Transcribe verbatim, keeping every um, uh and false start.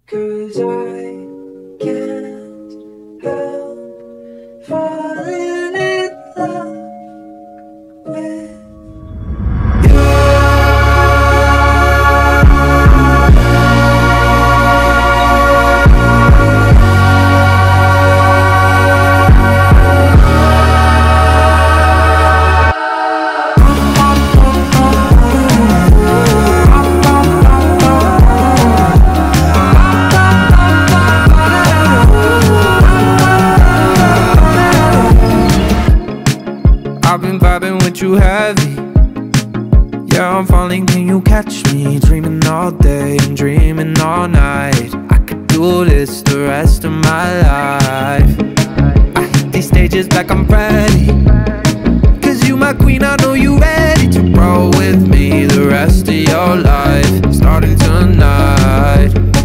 'cause I can't help falling in love with I've been vibing with you heavy. Yeah, I'm falling, can you catch me? Dreaming all day and dreaming all night. I could do this the rest of my life. I hit these stages like I'm ready, 'cause you my queen, I know you ready to roll with me the rest of your life, starting tonight.